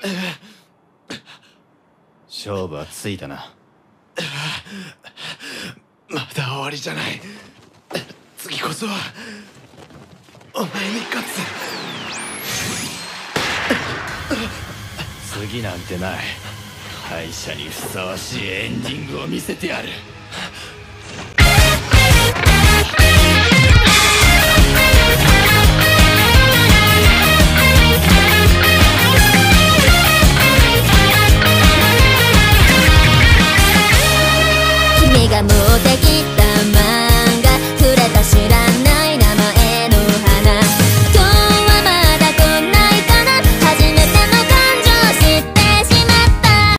勝負はついたな。 まだ終わりじゃない。次こそはお前に勝つ。 次なんてない。敗者にふさわしいエンディングを見せてやる。 君が持ってきた